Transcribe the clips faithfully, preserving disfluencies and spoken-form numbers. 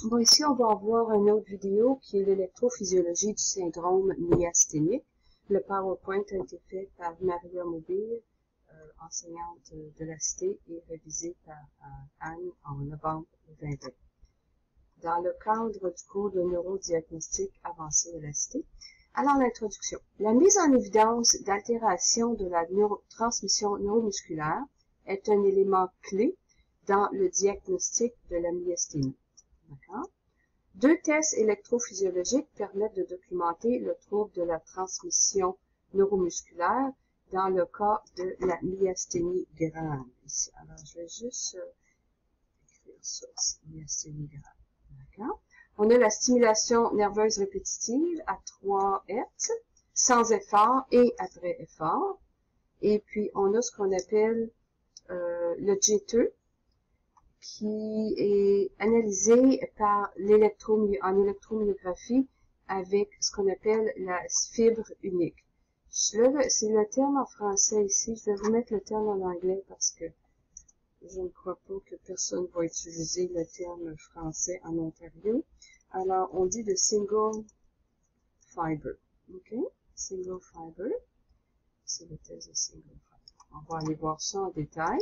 Bon, ici, on va avoir une autre vidéo qui est l'électrophysiologie du syndrome myasthénique. Le PowerPoint a été fait par Maria Mobile, euh, enseignante de la Cité, et révisé par euh, Anne en novembre deux mille vingt. Dans le cadre du cours de neurodiagnostic avancé de la Cité. Alors, l'introduction. La mise en évidence d'altération de la neuro transmission neuromusculaire est un élément clé dans le diagnostic de la myasthénie. D'accord? Deux tests électrophysiologiques permettent de documenter le trouble de la transmission neuromusculaire dans le cas de la myasthénie grave. Ici. Alors, je vais juste euh, écrire ça ici, myasthénie grave. D'accord? On a la stimulation nerveuse répétitive à trois hertz, sans effort et après effort. Et puis, on a ce qu'on appelle euh, le G deux, qui est analysé par l'électro en électromyographie avec ce qu'on appelle la fibre unique. C'est le terme en français ici. Je vais vous mettre le terme en anglais parce que je ne crois pas que personne va utiliser le terme français en Ontario. Alors, on dit de single fiber. OK? Single fiber. C'est le test de single fiber. On va aller voir ça en détail.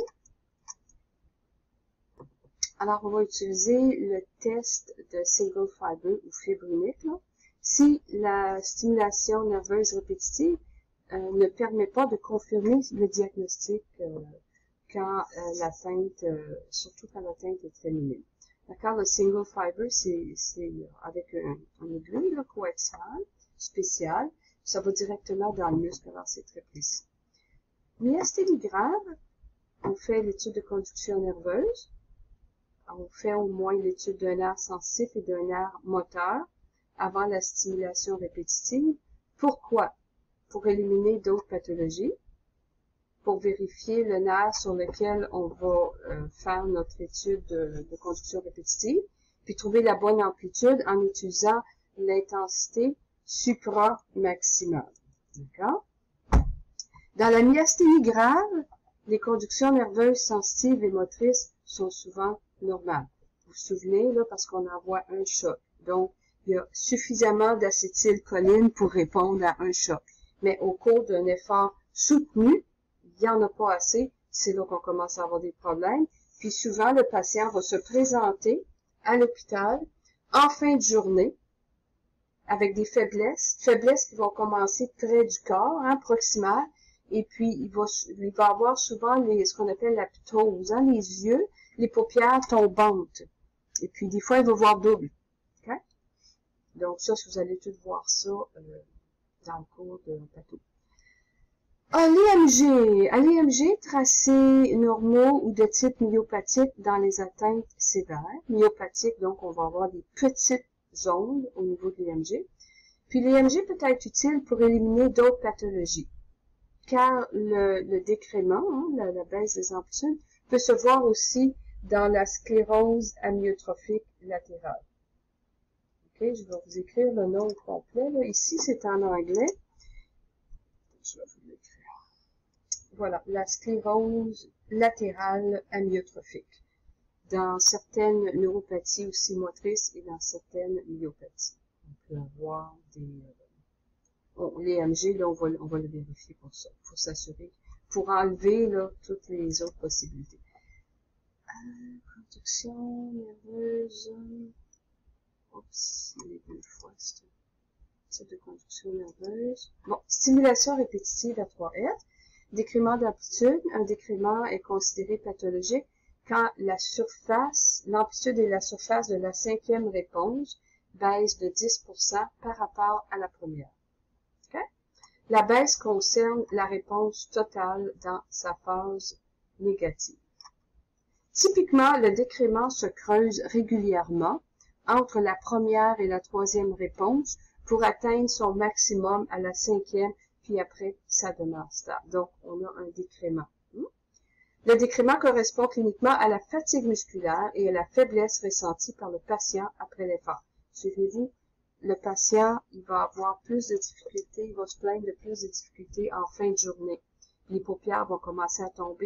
Alors, on va utiliser le test de single fiber ou fibre unique. Là. Si la stimulation nerveuse répétitive euh, ne permet pas de confirmer le diagnostic euh, quand euh, l'atteinte, euh, surtout quand l'atteinte est très minime. D'accord, le single fiber, c'est avec un, un aiguille coaxiale spéciale. Ça va directement dans le muscle, alors c'est très précis. Myasthénie grave, on fait l'étude de conduction nerveuse. On fait au moins l'étude d'un nerf sensitif et d'un nerf moteur avant la stimulation répétitive. Pourquoi? Pour éliminer d'autres pathologies, pour vérifier le nerf sur lequel on va euh, faire notre étude de, de conduction répétitive, puis trouver la bonne amplitude en utilisant l'intensité supra-maximale. D'accord? Dans la myasthénie grave, les conductions nerveuses sensitives et motrices sont souvent normales. Vous vous souvenez, là, parce qu'on envoie un choc. Donc, il y a suffisamment d'acétylcholine pour répondre à un choc. Mais au cours d'un effort soutenu, il n'y en a pas assez, c'est là qu'on commence à avoir des problèmes. Puis souvent, le patient va se présenter à l'hôpital en fin de journée avec des faiblesses, faiblesses qui vont commencer près du corps, hein, proximal, et puis il va, il va avoir souvent les, ce qu'on appelle la ptose, hein, les yeux, les paupières tombantes. Et puis des fois, il va voir double. Okay? Donc ça, si vous allez tout voir ça euh, dans le cours de patho. À l'E M G, à l'E M G, tracés normaux ou de type myopathique dans les atteintes sévères. Myopathique, donc on va avoir des petites zones au niveau de l'E M G. Puis l'E M G peut être utile pour éliminer d'autres pathologies, car le, le décrément, hein, la, la baisse des amplitudes, peut se voir aussi dans la sclérose amyotrophique latérale. Ok, je vais vous écrire le nom complet. Là. Ici, c'est en anglais. Je vais vous l'écrire. Voilà, la sclérose latérale amyotrophique. Dans certaines neuropathies aussi motrices et dans certaines myopathies. On peut avoir des... Euh, bon, les M G, là, on va, on va le vérifier pour ça, pour s'assurer, pour enlever là, toutes les autres possibilités. Euh, conduction nerveuse... Oups, il est deux fois, c'est type de conduction nerveuse. Bon, stimulation répétitive à trois hertz. Décrément d'amplitude. Un décrément est considéré pathologique quand la surface, l'amplitude et la surface de la cinquième réponse baissent de dix pour cent par rapport à la première. Okay? La baisse concerne la réponse totale dans sa phase négative. Typiquement, le décrément se creuse régulièrement entre la première et la troisième réponse pour atteindre son maximum à la cinquième, puis après, ça demeure stable. Donc, on a un décrément. Le décrément correspond cliniquement à la fatigue musculaire et à la faiblesse ressentie par le patient après l'effort. Suivez-vous, le patient, il va avoir plus de difficultés, il va se plaindre de plus de difficultés en fin de journée. Les paupières vont commencer à tomber,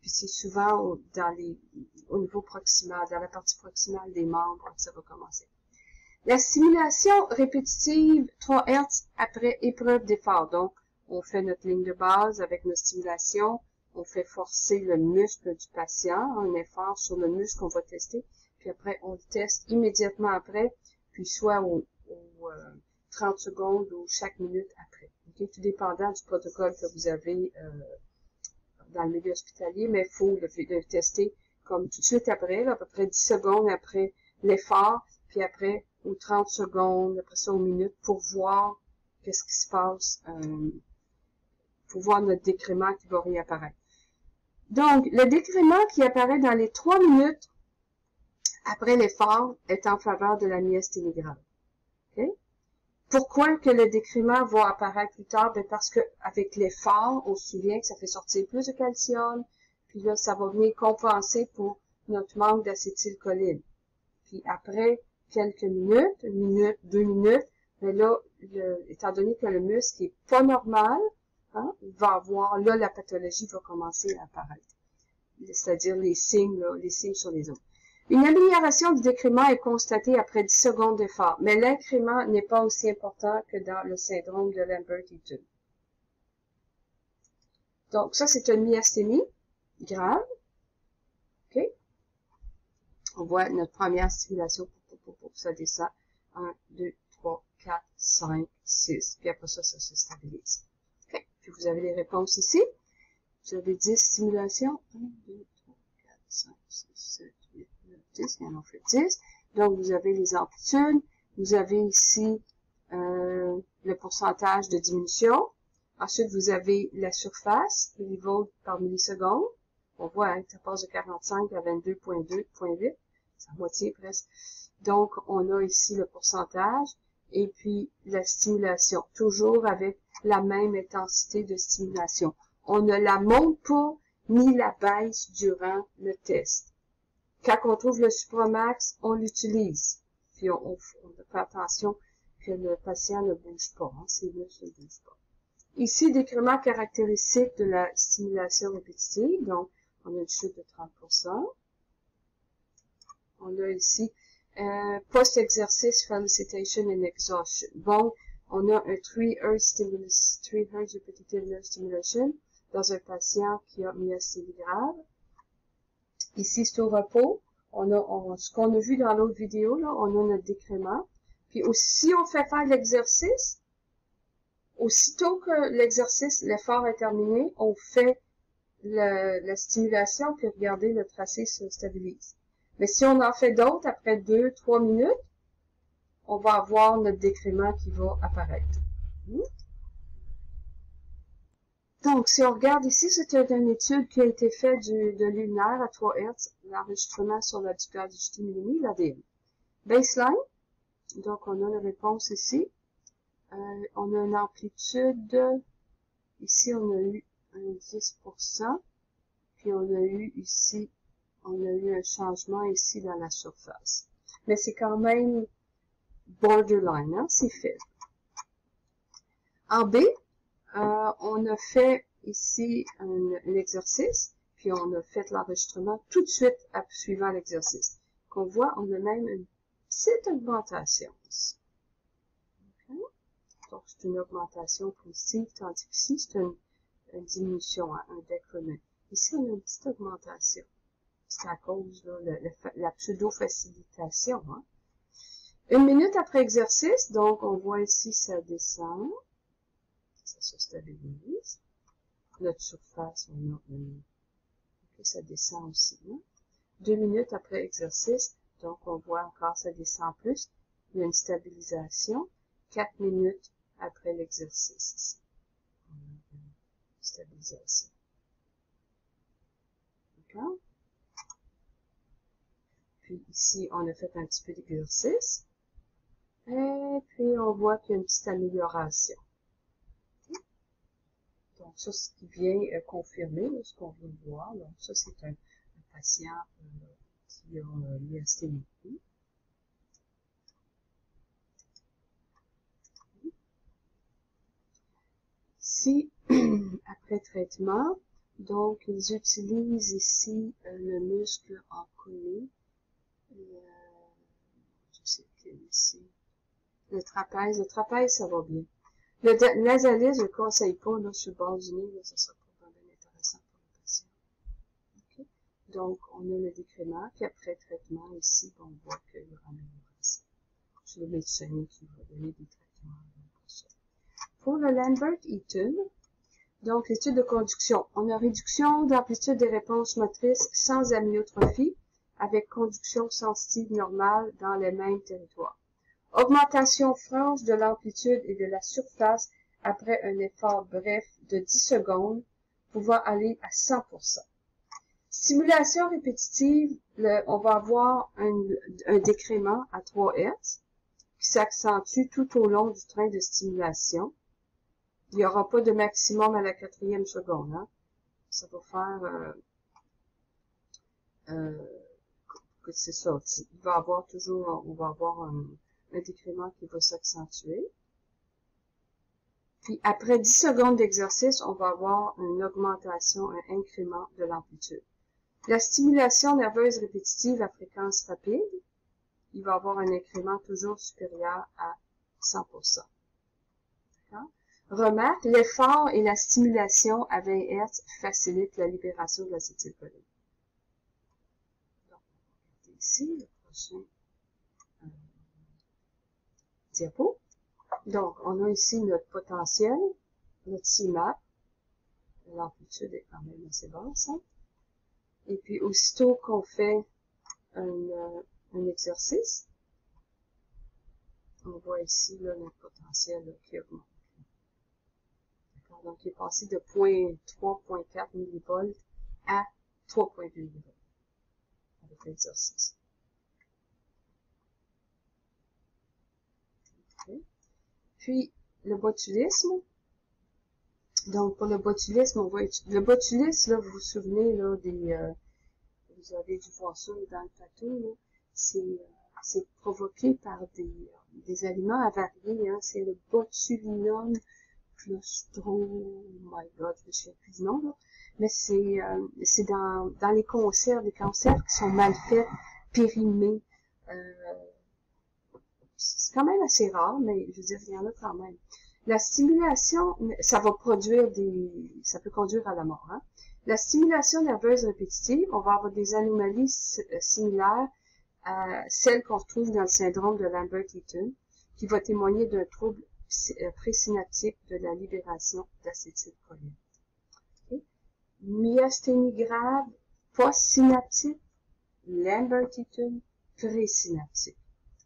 puis c'est souvent au, dans les, au niveau proximal, dans la partie proximale des membres que ça va commencer. La stimulation répétitive trois hertz après épreuve d'effort. Donc, on fait notre ligne de base avec nos stimulations, on fait forcer le muscle du patient, un effort sur le muscle qu'on va tester, puis après, on le teste immédiatement après, puis soit au, au euh, trente secondes ou chaque minute après. Okay? Tout dépendant du protocole que vous avez euh, dans le milieu hospitalier, mais il faut le, le tester comme tout de suite après, là, à peu près dix secondes après l'effort, puis après aux trente secondes, après ça aux minutes, pour voir qu'est-ce qui se passe, euh, pour voir notre décrément qui va réapparaître. Donc, le décrément qui apparaît dans les trois minutes après l'effort est en faveur de la myasthénie grave. Okay? Pourquoi que le décrément va apparaître plus tard? Ben parce que avec l'effort, on se souvient que ça fait sortir plus de calcium, puis là, ça va venir compenser pour notre manque d'acétylcholine. Puis après quelques minutes, une minute, deux minutes, mais là, le, étant donné que le muscle est pas normal, hein, il va avoir, là, la pathologie va commencer à apparaître. C'est-à-dire les signes, là, les signes sur les os. Une amélioration du décrément est constatée après dix secondes d'effort, mais l'incrément n'est pas aussi important que dans le syndrome de Lambert-Eaton. Donc, ça, c'est une myasthénie grave. OK? On voit notre première stimulation, ça descend. un, deux, trois, quatre, cinq, six. Puis après ça, ça se stabilise. OK? Puis vous avez les réponses ici. Vous avez dix stimulations. un, deux, trois, quatre, cinq, six, sept, huit, neuf, dix. Il y en a fait dix. Donc, vous avez les amplitudes. Vous avez ici euh, le pourcentage de diminution. Ensuite, vous avez la surface, le millivolts par milliseconde. On voit, hein, ça passe de quarante-cinq à vingt-deux virgule deux virgule huit. C'est à moitié presque. Donc, on a ici le pourcentage. Et puis, la stimulation. Toujours avec la même intensité de stimulation. On ne la monte pas ni la baisse durant le test. Quand on trouve le supramax, on l'utilise. Puis on, on, on fait attention que le patient ne bouge pas. Hein, ses muscles ne bougent pas. Ici, décrément caractéristique de la stimulation répétitive. Donc, on a une chute de trente pour cent. On a ici euh, post-exercice felicitation and exhaustion. Bon, on a un three hertz stimulus, three hertz repetitive nerve stimulation dans un patient qui a myasthénie grave. Ici, c'est au repos. On a, on, ce qu'on a vu dans l'autre vidéo, là, on a notre décrément. Puis aussi, on fait faire l'exercice. Aussitôt que l'exercice, l'effort est terminé, on fait le, la stimulation, puis regardez, le tracé se stabilise. Mais si on en fait d'autres, après deux, trois minutes, on va avoir notre décrément qui va apparaître. Donc, si on regarde ici, c'était une étude qui a été faite du, de lunaire à trois hertz, l'enregistrement sur l'adducteur digité minimi, l'A D N. Baseline, donc on a la réponse ici. Euh, on a une amplitude, ici on a eu un dix pour cent, puis on a eu ici, on a eu un changement ici dans la surface. Mais c'est quand même borderline, hein, c'est faible. En B, euh, on a fait ici un, un exercice, puis on a fait l'enregistrement tout de suite à, suivant l'exercice. Qu'on voit, on a même une petite augmentation ici. Okay. Donc, c'est une augmentation positive, tandis qu'ici, c'est une, une diminution, hein, un décrément. Ici, on a une petite augmentation. C'est à cause de la, la pseudo-facilitation. Hein. Une minute après exercice, donc on voit ici, ça descend. Ça se stabilise. Notre surface, on a une... Okay, ça descend aussi. Hein. Deux minutes après exercice, donc on voit encore, ça descend plus. Il y a une stabilisation. Quatre minutes après l'exercice ici. On a une stabilisation. D'accord? Puis ici, on a fait un petit peu d'exercice. Et puis, on voit qu'il y a une petite amélioration. Okay. Donc, ça, ce qui vient euh, confirmer là, ce qu'on vient de voir. Donc, ça, c'est un, un patient euh, qui a euh, myasthénie. Ici, après traitement, Donc, ils utilisent ici euh, le muscle en collet. Euh, je sais quel ici. Le trapèze. Le trapèze, ça va bien. Le nasalis, je ne le conseille pas, là, sur le bord du nez, là, ça sera pas vraiment intéressant pour le patient. Okay. Donc, on a le décrément, puis après traitement, ici, on voit qu'il y aura amélioration. C'est le médecin qui va donner des traitements pour ça. Pour le Lambert-Eaton, donc l'étude de conduction, on a réduction d'amplitude des réponses motrices sans amyotrophie, avec conduction sensitive normale dans les mêmes territoires. Augmentation franche de l'amplitude et de la surface après un effort bref de dix secondes, pouvant aller à cent pour cent. Stimulation répétitive, le, on va avoir un, un décrément à trois hertz qui s'accentue tout au long du train de stimulation. Il n'y aura pas de maximum à la quatrième seconde. Hein. Ça va faire... Euh, euh, c'est ça. Il va avoir toujours... On va avoir un... un décrément qui va s'accentuer. Puis, après dix secondes d'exercice, on va avoir une augmentation, un incrément de l'amplitude. La stimulation nerveuse répétitive à fréquence rapide, il va avoir un incrément toujours supérieur à cent pour cent. Remarque, l'effort et la stimulation à vingt hertz facilitent la libération de l'acétylcholine. Donc, on va regarder ici le prochain euh, diapo. Donc, on a ici notre potentiel, notre C M A P. L'amplitude est quand même assez basse. Hein? Et puis, aussitôt qu'on fait un, euh, un exercice, on voit ici là, notre potentiel là, qui augmente. D'accord? Donc, il est passé de zéro virgule trois à zéro virgule quatre millivolts à trois virgule deux millivolts avec l'exercice. Okay. Puis, le botulisme. Donc, pour le botulisme, on va le botulisme, là, vous vous souvenez, là, des, euh, vous avez dû voir ça dans le plateau, là, c'est, euh, c'est provoqué par des, euh, des aliments avariés, hein, c'est le botulinum clostro, oh my god, je me souviens plus du nom, là, mais c'est, euh, c'est dans, dans les conserves, les conserves qui sont mal faits, périmés, euh, c'est quand même assez rare, mais je veux dire, il y en a quand même. La stimulation, ça va produire des, ça peut conduire à la mort. Hein? La stimulation nerveuse répétitive, on va avoir des anomalies similaires à celles qu'on retrouve dans le syndrome de Lambert-Eaton, qui va témoigner d'un trouble présynaptique de la libération d'acétylcholine. Okay? Myasthénie grave, postsynaptique, Lambert-Eaton, présynaptique.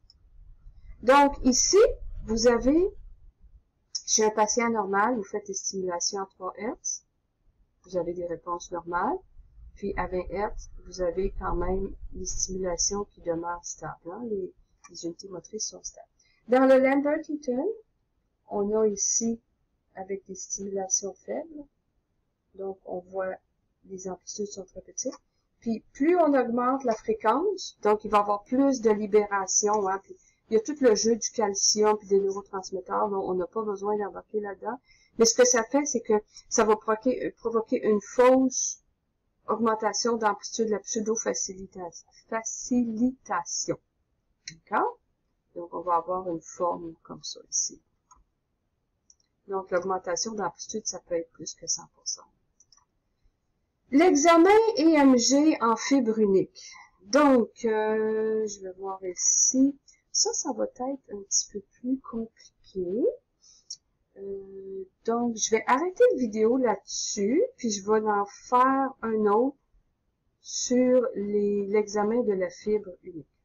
Donc, ici, vous avez, chez un patient normal, vous faites des stimulations à trois hertz, vous avez des réponses normales, puis à vingt hertz, vous avez quand même les stimulations qui demeurent stables, hein? les, les unités motrices sont stables. Dans le Lambert-Eaton, on a ici, avec des stimulations faibles, donc on voit les amplitudes sont très petites, puis plus on augmente la fréquence, donc il va y avoir plus de libération, hein, puis il y a tout le jeu du calcium et des neurotransmetteurs, donc on n'a pas besoin d'embarquer là-dedans. Mais ce que ça fait, c'est que ça va provoquer, provoquer une fausse augmentation d'amplitude de la pseudo-facilitation. Facilitation. D'accord? Donc, on va avoir une forme comme ça ici. Donc, l'augmentation d'amplitude, ça peut être plus que cent pour cent. L'examen E M G en fibre unique. Donc, euh, je vais voir ici. Ça, ça va être un petit peu plus compliqué. Euh, donc, je vais arrêter la vidéo là-dessus, puis je vais en faire un autre sur l'examen de la fibre unique.